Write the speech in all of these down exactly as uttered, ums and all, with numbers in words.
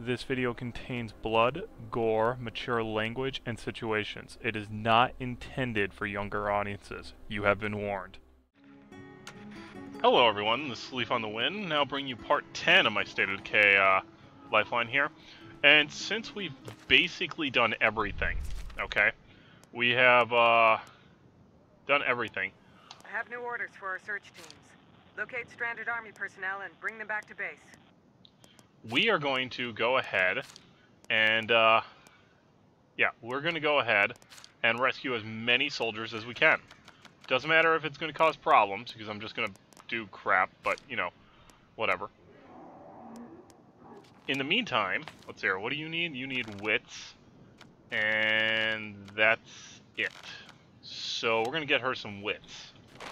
this video contains blood, gore, mature language, and situations. It is not intended for younger audiences. You have been warned. Hello everyone, this is Leaf on the Wind. Now bring you part ten of my State of Decay uh, Lifeline here. And since we've basically done everything, okay, we have uh, done everything. I have new orders for our search teams. Locate stranded army personnel and bring them back to base. We are going to go ahead and, uh, yeah, we're going to go ahead and rescue as many soldiers as we can. Doesn't matter if it's going to cause problems, because I'm just going to do crap, but, you know, whatever. In the meantime, let's see here, what do you need? You need wits, and that's it. So we're going to get her some wits.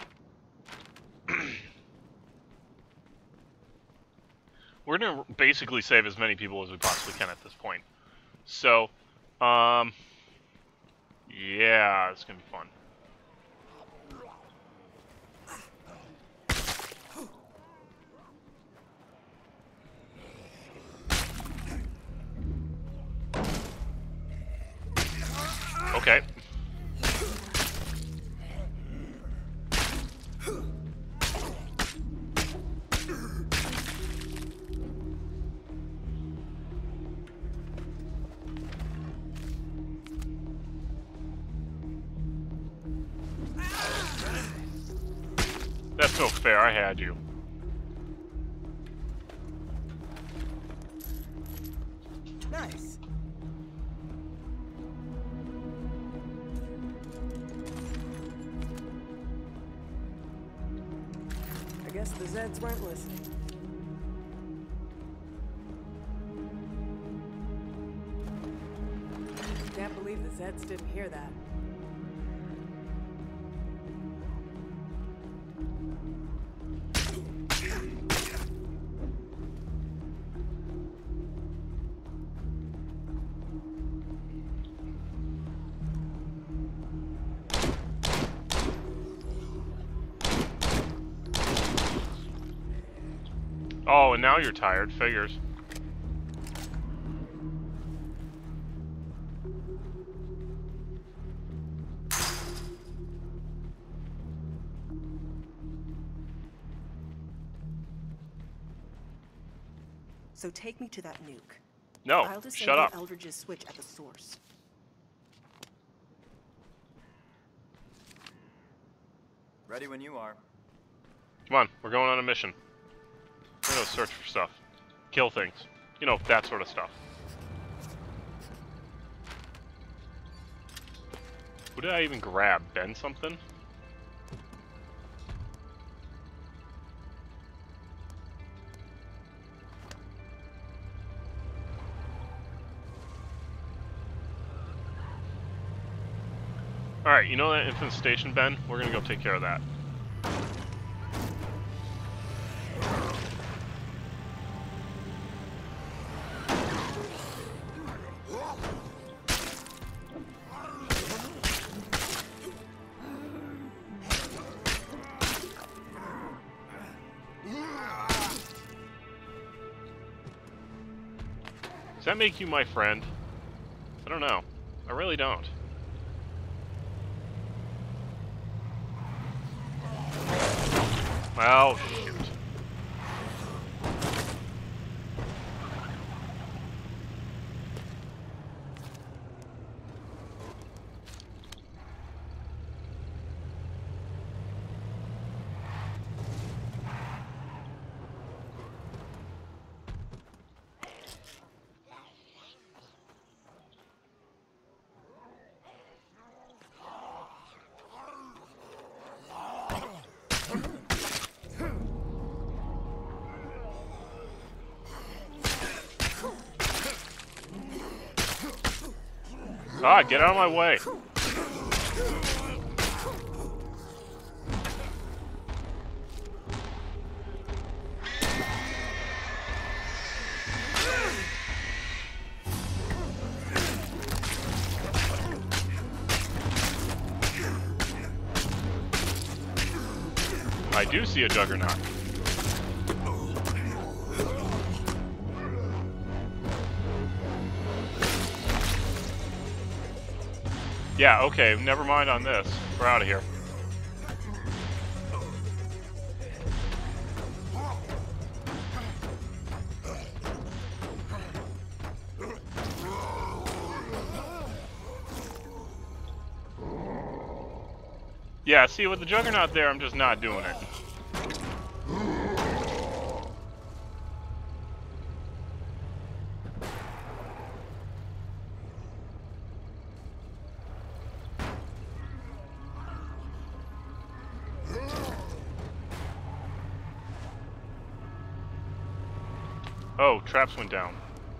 We're going to basically save as many people as we possibly can at this point. So, um, yeah, it's going to be fun. Okay. That's no fair, I had you. Nice. I guess the Zeds weren't listening. Can't believe the Zeds didn't hear that. Oh, and now you're tired. Figures. So take me to that nuke. No, I'll disable shut up. Eldridge's switch at the source. Ready when you are. Come on, we're going on a mission. We're gonna search for stuff. Kill things. You know, that sort of stuff. Who did I even grab? Ben something? Alright, you know that infestation, Ben? We're gonna go take care of that. Does that make you my friend? I don't know. I really don't. Well, shoot. Ah, get out of my way. I do see a juggernaut. Yeah, okay, never mind on this. We're out of here. Yeah, see, with the Juggernaut there, I'm just not doing it. Oh, traps went down.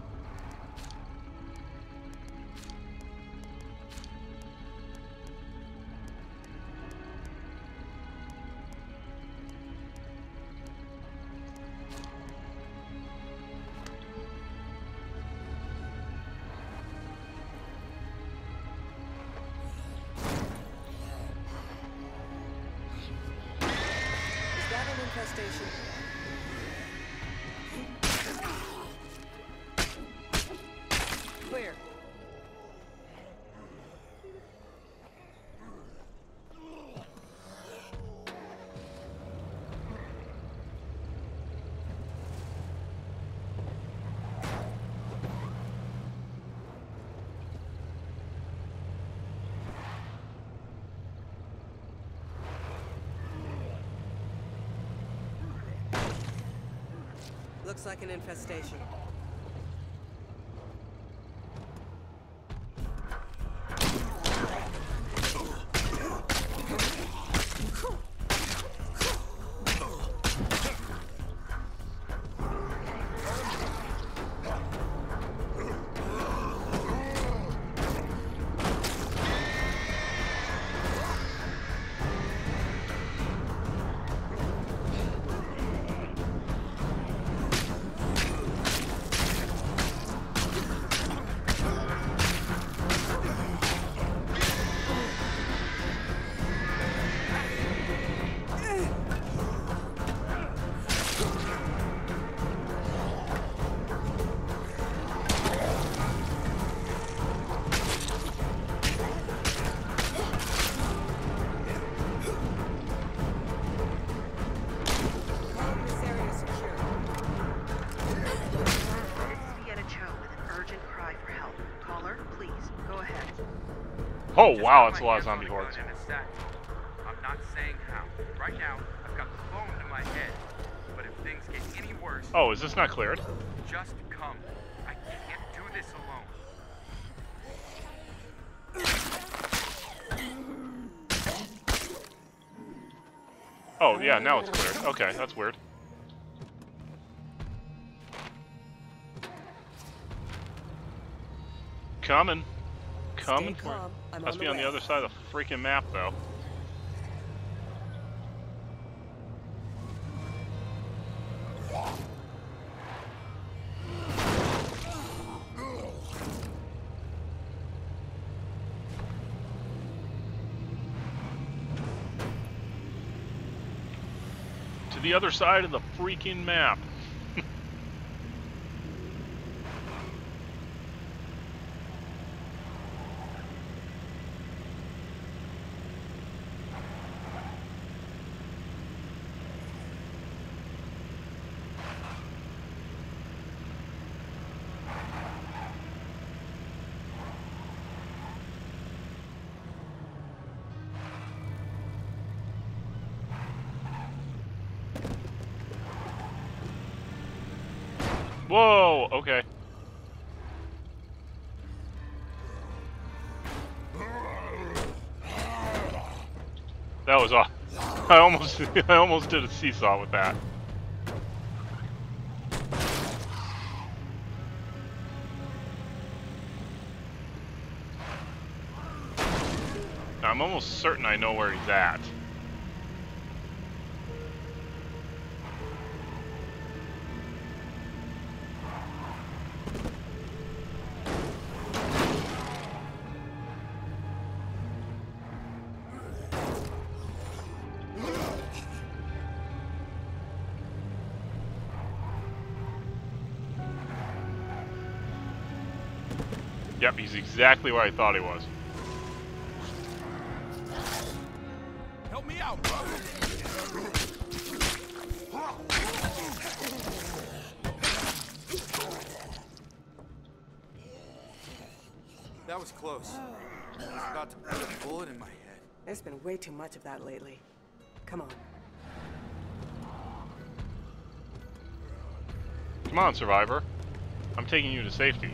Is that an infestation? Clear. Looks like an infestation. Oh wow, that's a lot of zombie hordes. I'm not saying how. Right now, I've got the phone in my head. But if things get any worse, Oh, is this not cleared? just come. I can't do this alone. Oh yeah, now it's cleared. Okay, that's weird. Coming. Coming for calm. I'm Must on be the on the way. other side of the freaking map, though. To the other side of the freaking map. Whoa, okay. That was off. I almost I almost did a seesaw with that. I'm almost certain I know where he's at. Yep, he's exactly where I thought he was. Help me out, bro. That was close. I was about to put a bullet in my head. There's been way too much of that lately. Come on. Come on, Survivor. I'm taking you to safety.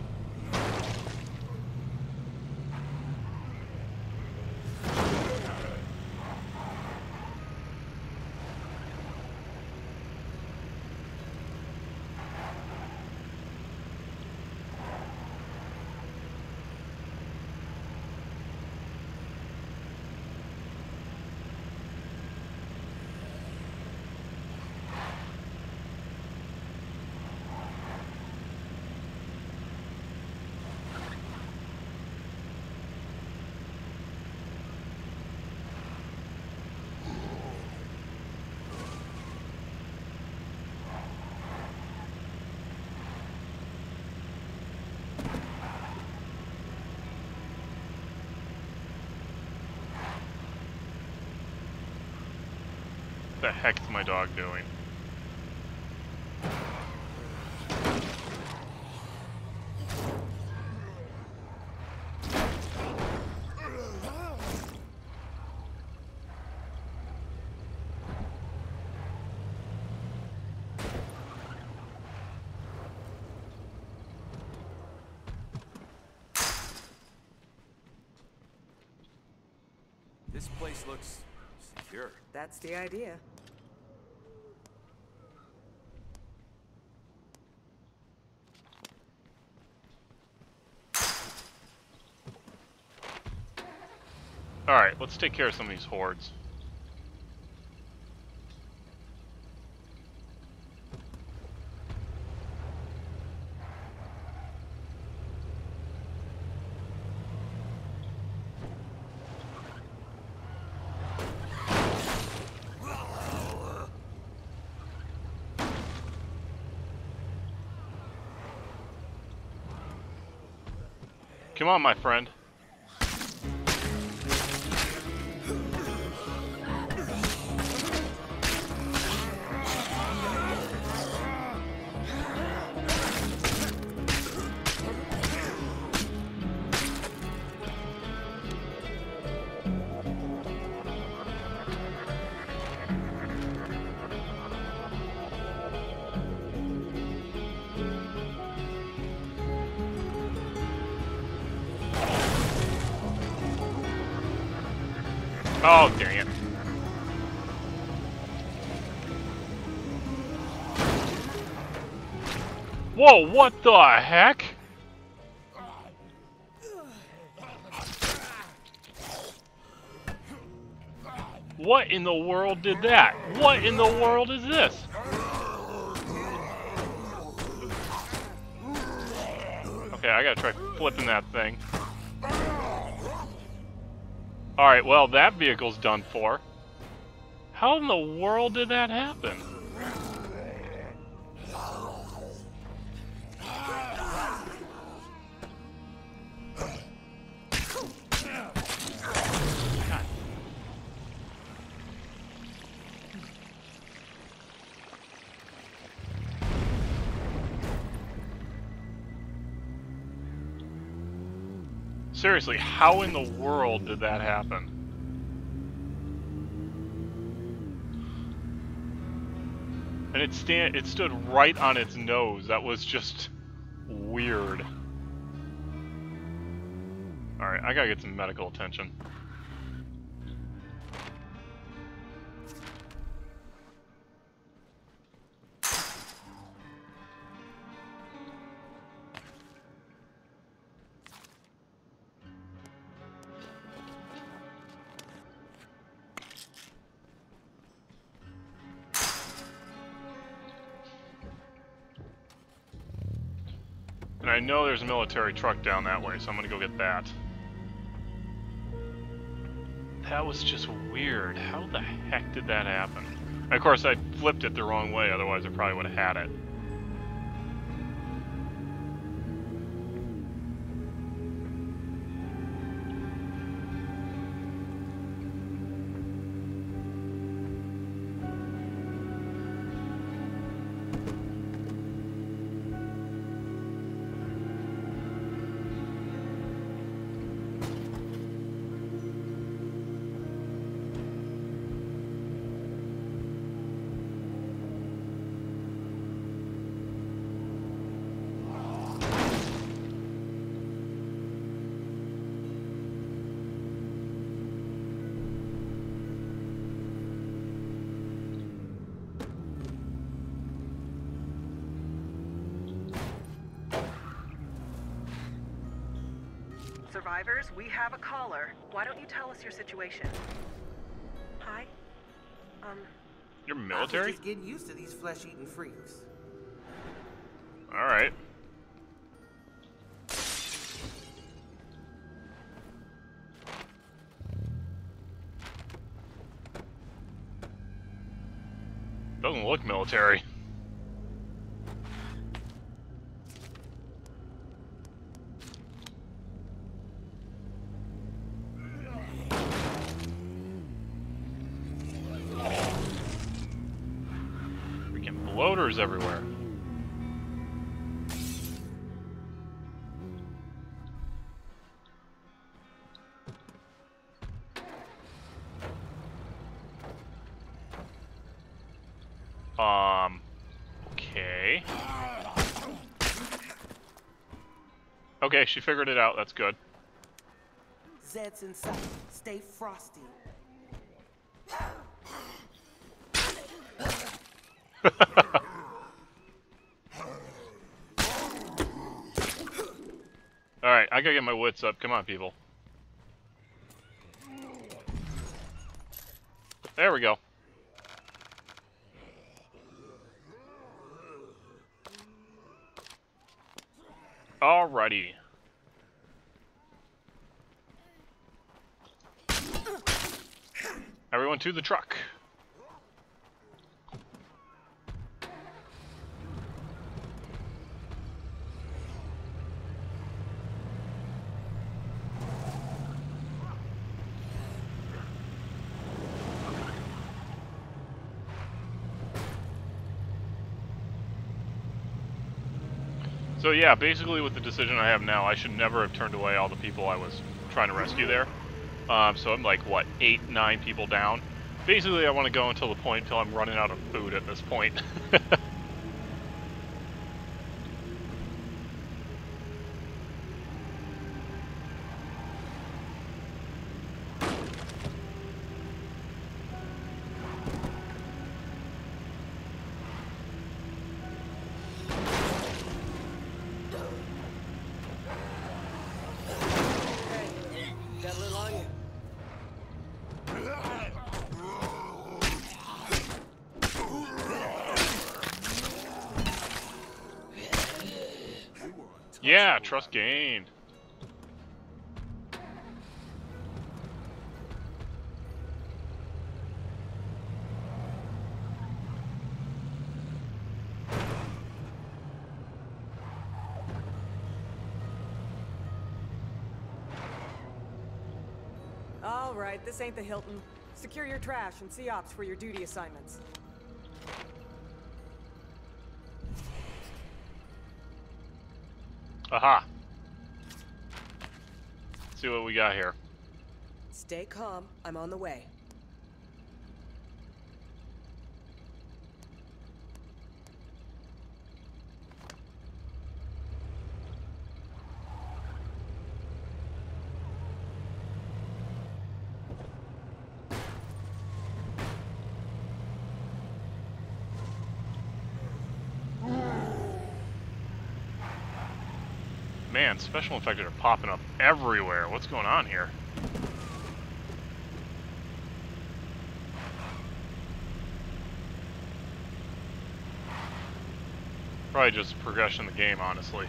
What the heck's my dog doing? This place looks secure. That's the idea. Alright, let's take care of some of these hordes. Come on, my friend. Oh, dang it. Whoa, what the heck? What in the world did that? What in the world is this? Okay, I gotta try flipping that thing. Alright, well, that vehicle's done for. How in the world did that happen? God. Seriously, how in the world did that happen? And it stand it stood right on its nose. That was just weird. Alright, I gotta get some medical attention. And I know there's a military truck down that way, so I'm gonna go get that. That was just weird. How the heck did that happen? And of course, I flipped it the wrong way, otherwise I probably would have had it. survivors, we have a caller. Why don't you tell us your situation? Hi? Um, You're I was military? just getting used to these flesh-eating freaks. Alright. Doesn't look military. Freaking bloaters everywhere. Um, okay. Okay, she figured it out. That's good. Zed's inside. Stay frosty. Alright, I gotta get my wits up. Come on, people. There we go. Alrighty. Everyone to the truck. So yeah, basically with the decision I have now, I should never have turned away all the people I was trying to rescue there. Um, so I'm like, what, eight, nine people down? Basically, I want to go until the point until I'm running out of food at this point. Got a little on you. Yeah, trust gained. All right, this ain't the Hilton. Secure your trash and see ops for your duty assignments. Aha. Let's see what we got here. Stay calm. I'm on the way. Man, special infected are popping up everywhere. What's going on here? Probably just progression of the game, honestly.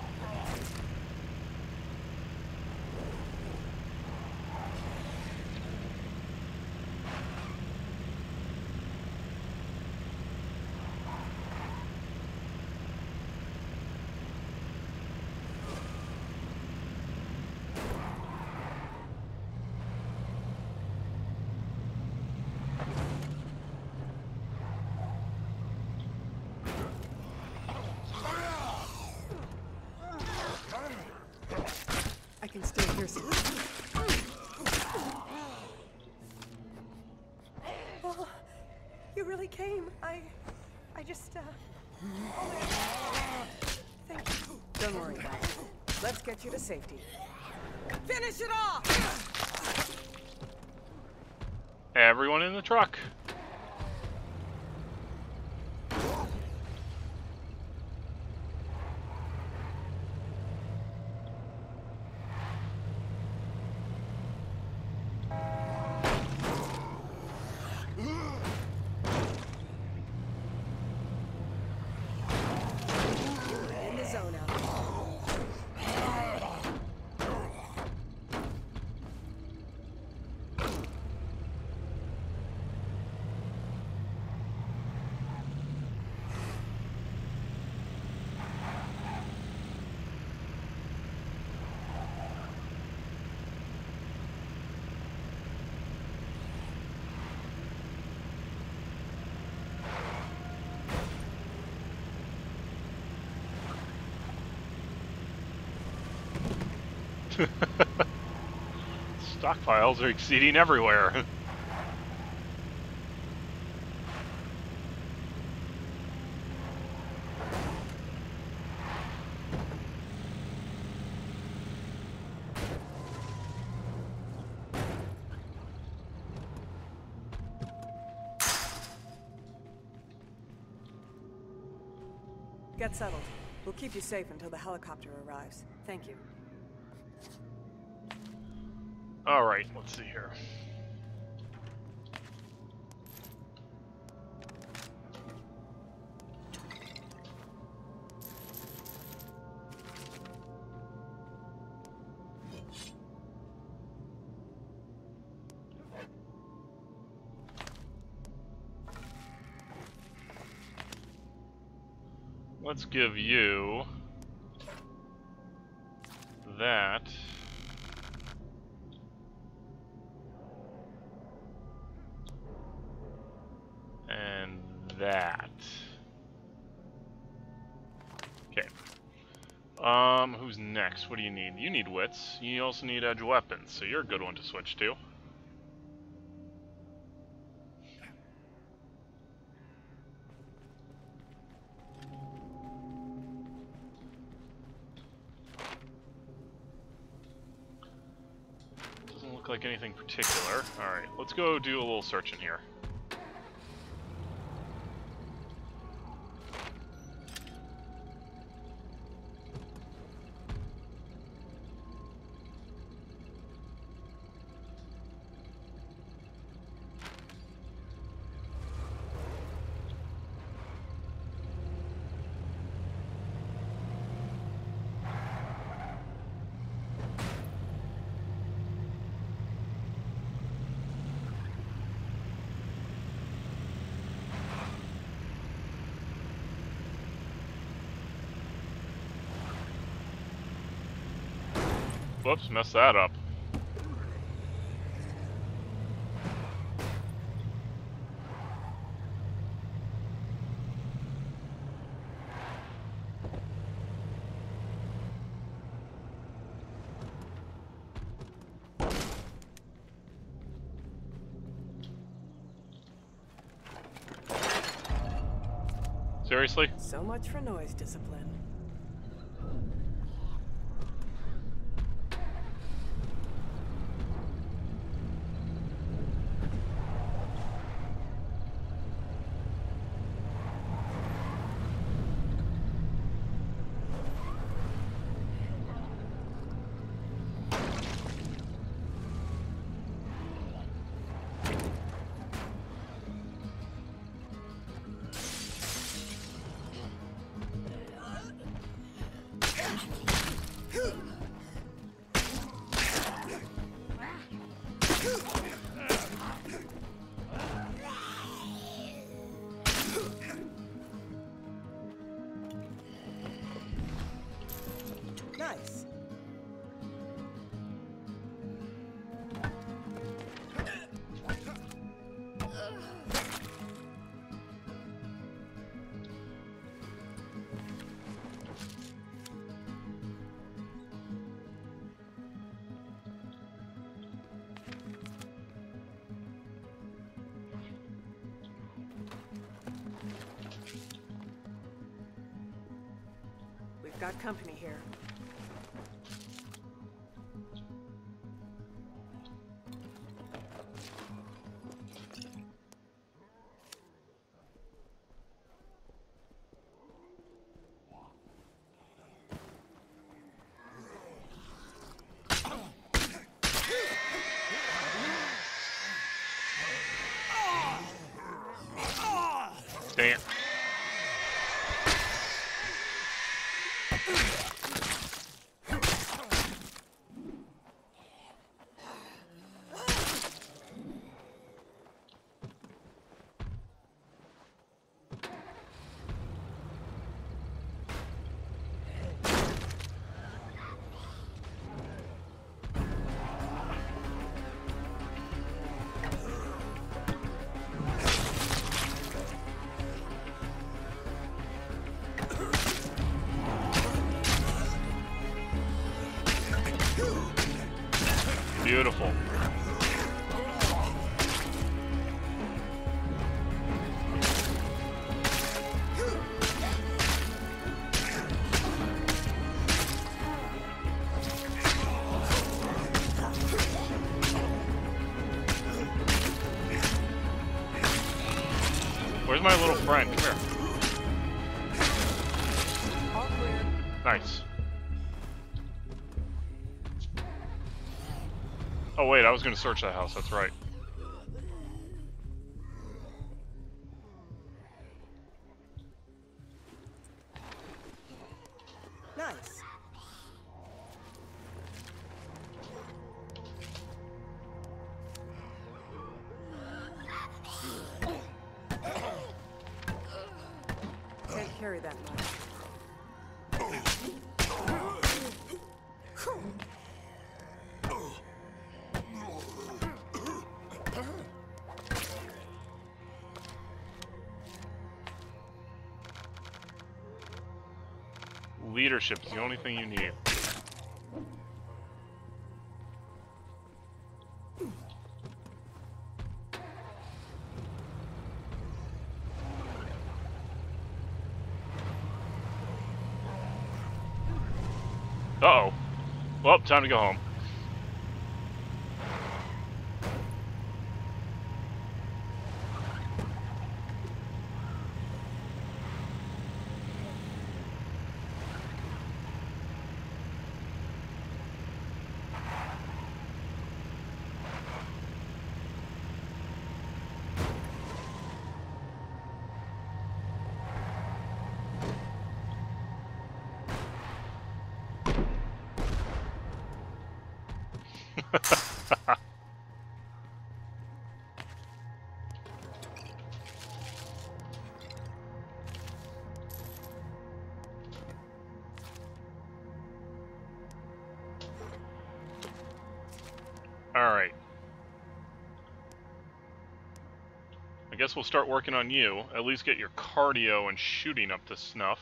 I can stay here. Oh, you really came. I... I just, uh... Thank you. Don't worry about it. Let's get you to safety. Finish it off! Everyone in the truck. Stockpiles are exceeding everywhere. Get settled. We'll keep you safe until the helicopter arrives. Thank you. Alright, let's see here. Let's give you that. And that. Okay. Um, who's next? What do you need? You need wits. You also need edge weapons, so you're a good one to switch to. Doesn't look like anything particular. Alright, let's go do a little searching here. Whoops, messed that up. Seriously? So much for noise discipline. Nice. We've got company here. Dang it. Beautiful. Where's my little friend? Come here. All clear. Nice. Oh wait, I was gonna search that house, that's right. Nice. Can't carry that much. Leadership is the only thing you need. Uh-oh. Well, time to go home. Alright. I guess we'll start working on you. At least get your cardio and shooting up to snuff.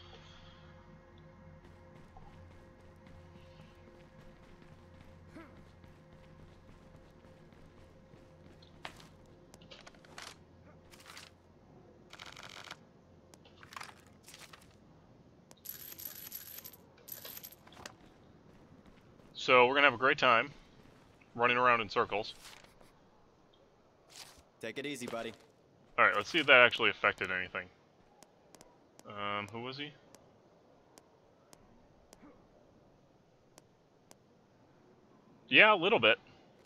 So we're gonna have a great time running around in circles. Take it easy, buddy. Alright, let's see if that actually affected anything. Um, who was he? Yeah, a little bit.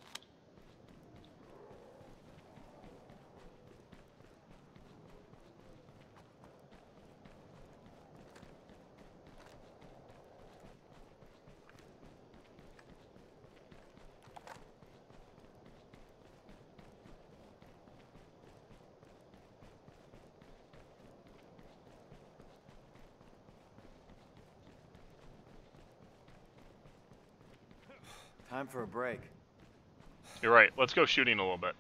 Time for a break. You're right. Let's go shooting a little bit.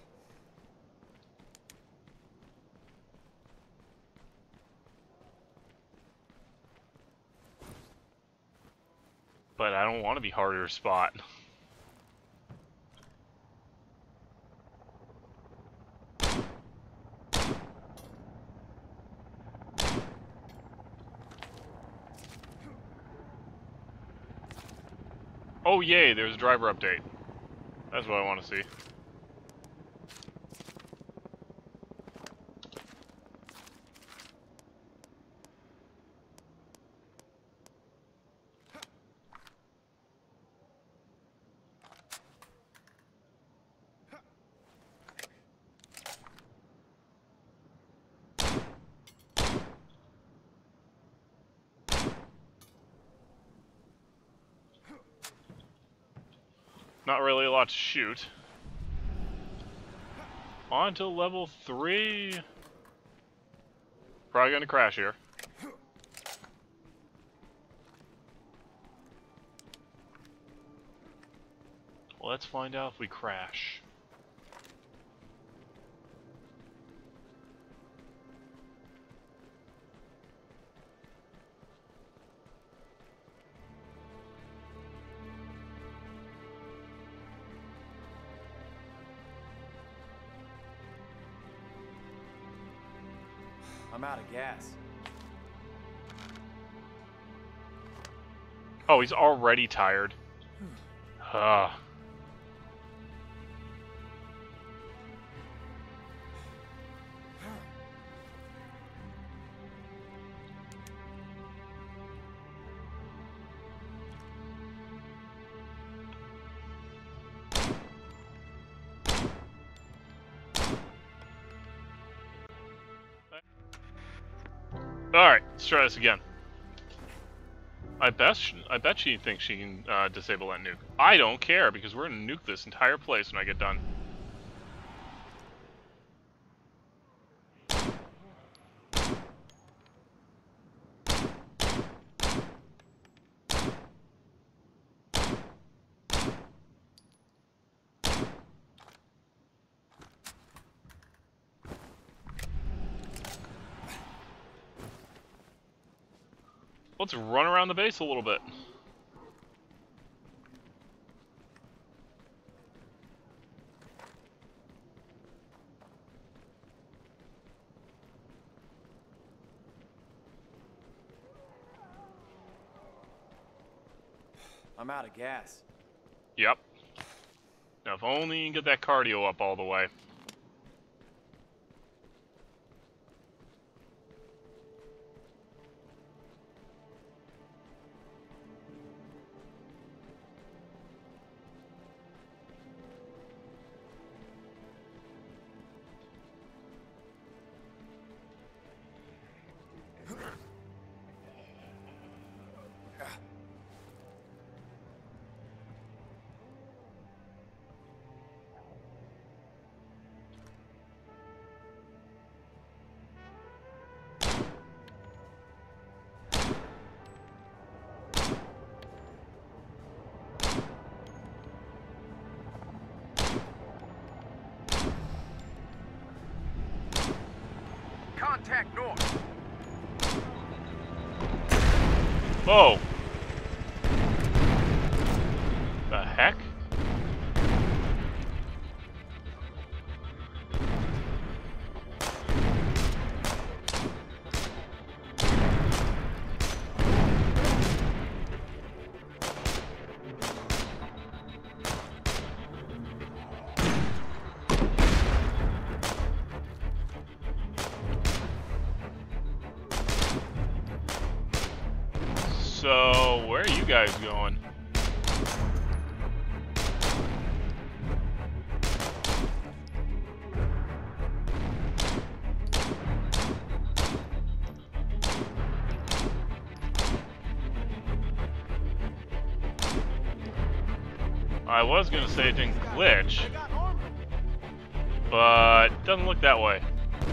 But I don't want to be harder to spot. Oh yay, there's a driver update. That's what I want to see. Not really a lot to shoot. On to level three. Probably gonna crash here. Well, let's find out if we crash. I'm out of gas. Oh, he's already tired. Ugh. Alright, let's try this again. I bet, sh I bet she thinks she can uh, disable that nuke. I don't care, because we're gonna nuke this entire place when I get done. Let's run around the base a little bit. I'm out of gas. Yep. Now, if only you can get that cardio up all the way. Contact north. Whoa! The heck? So, where are you guys going? I was gonna say it didn't glitch, but it doesn't look that way.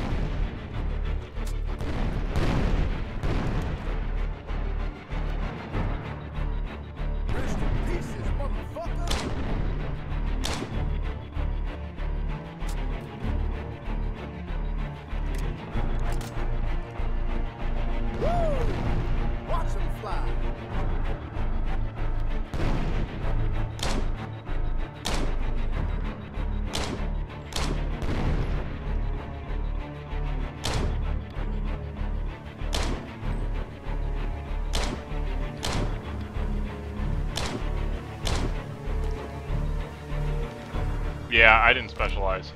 Yeah, I didn't specialize.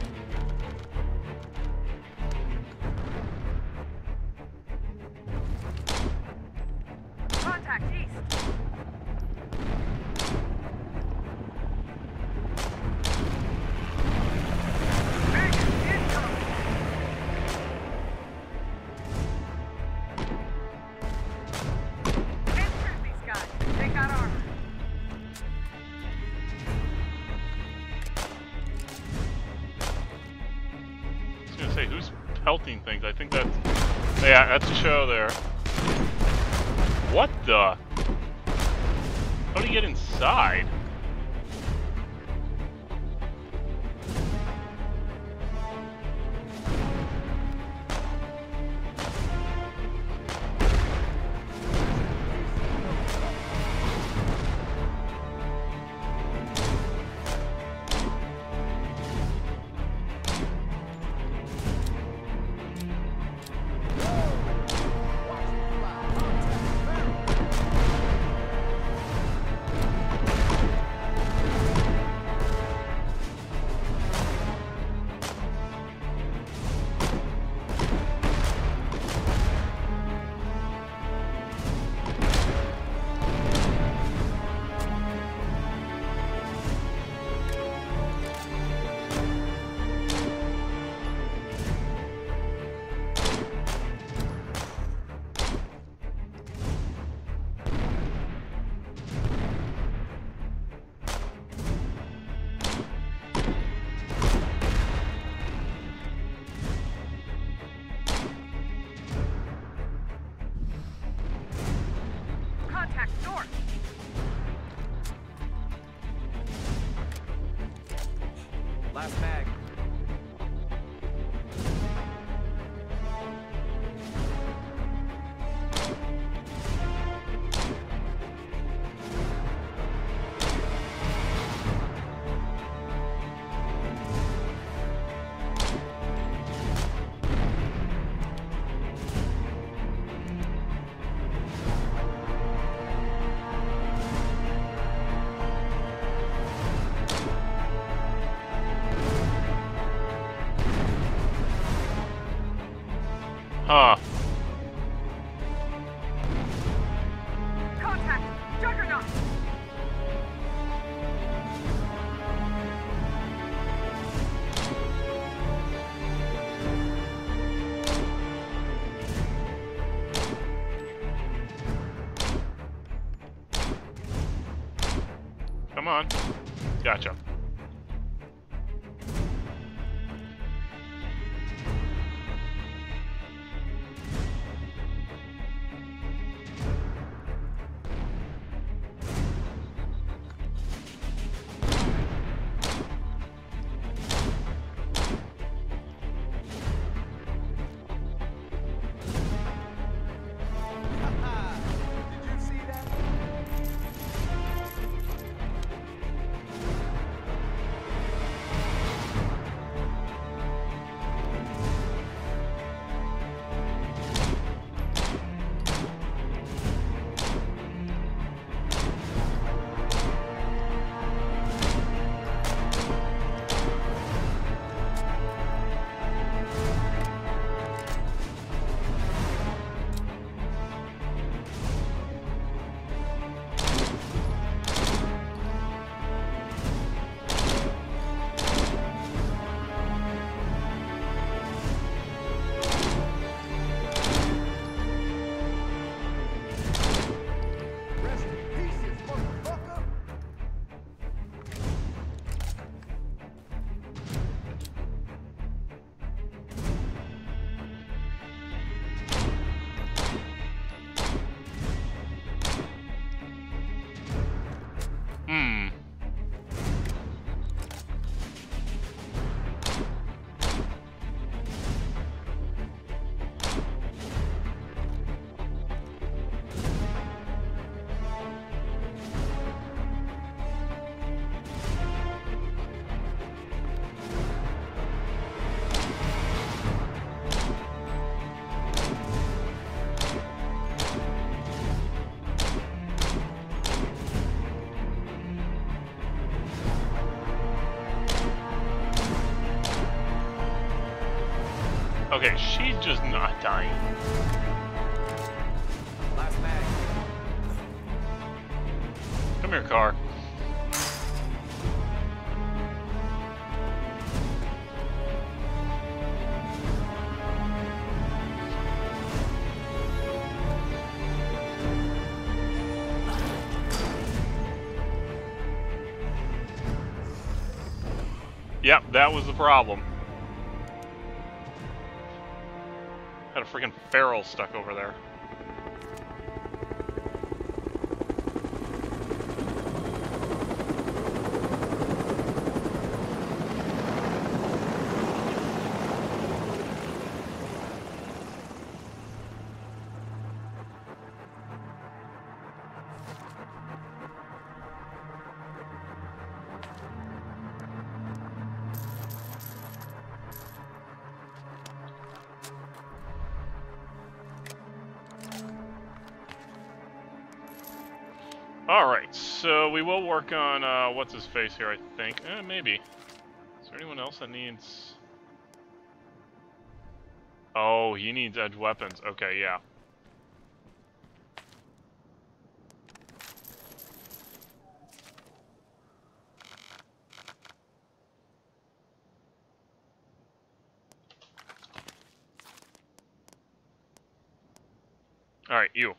Contact east. Vegas incoming. Can't shoot these guys. They got armor. Say who's pelting things? I think that's yeah, that's a show there. What the? How do you get inside? Last mag. Huh. Contact! Juggernaut! Come on. Gotcha. Did you see that? Rest in pieces, motherfucker! Hmm. Okay, she's just not dying. Last mag. Come here, car. Yep, that was the problem. Had a freaking feral stuck over there. Alright, so we will work on, uh, what's his face here, I think. Eh, maybe. Is there anyone else that needs... Oh, he needs edge weapons. Okay, yeah. Alright, you.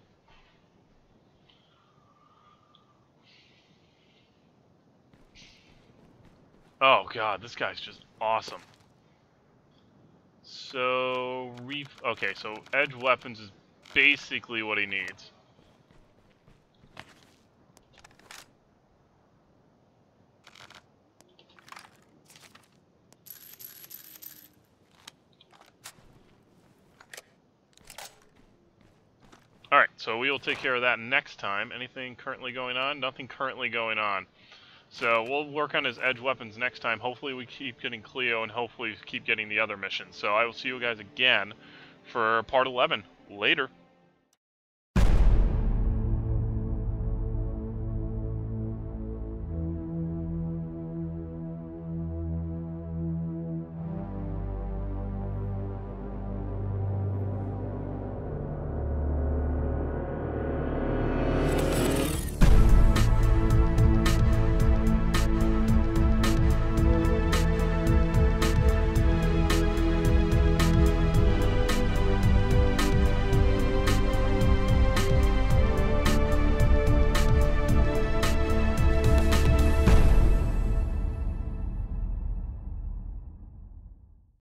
Oh god, this guy's just awesome. So, re okay, so edge weapons is basically what he needs. so we will take care of that next time. Anything currently going on? Nothing currently going on. So we'll work on his edge weapons next time. Hopefully we keep getting Cleo, and hopefully keep getting the other missions. So I will see you guys again for part eleven. Later.